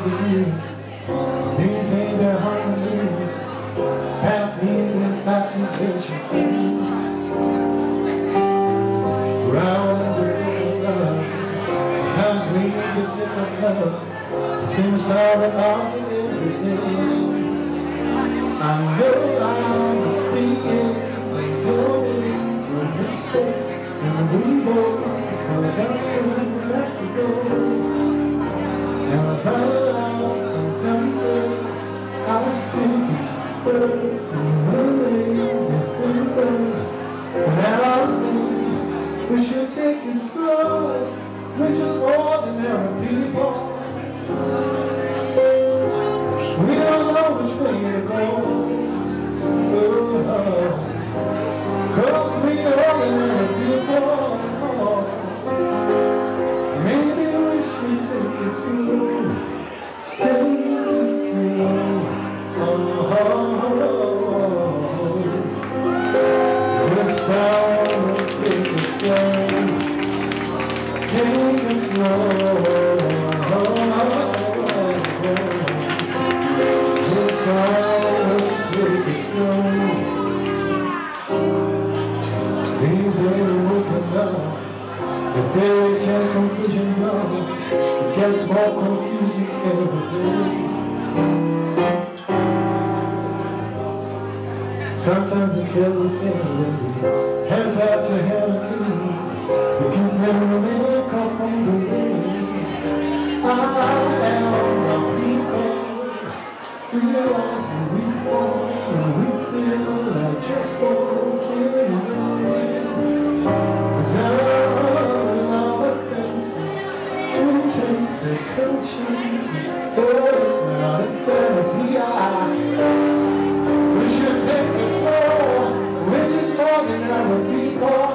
believe these ain't the harmony. Past me infatuation things round and different love. Times we get sick of love. It seems hard about it every day. I know I'm speaking, enjoying your mistakes, and we both are down from back to go. And I found out sometimes I still get words and ways that feel good. But I think we should take it slow. We're just ordinary people. We don't know which way to go. Cause we ordinary people. Maybe we should take it slow. Take it slow. This time we'll take it slow. Take it slow. This time we'll take it slow. These ain't working now. If they reach a conclusion now, it gets more confusing every day. Sometimes it feels the same when we head back to hell again. We can never make up on the way. I am a people, realizing we fall and we feel like just walking away. 'Cause all our fences, routines and consciences, it's not a fantasy. We should take it slow. We're just ordinary people.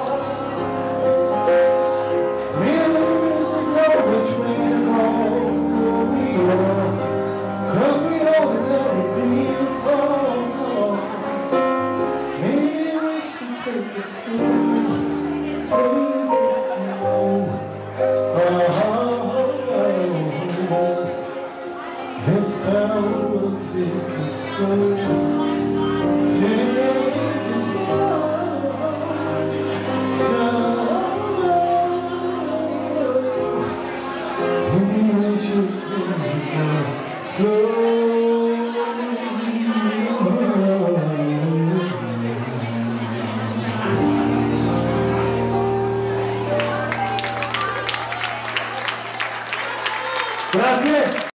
We don't know which way to go. Cause we ordinary people. Maybe we should take it slow. Take it slow. This time we'll take it slow. Take it slow. Maybe we should take it slow. Grazie.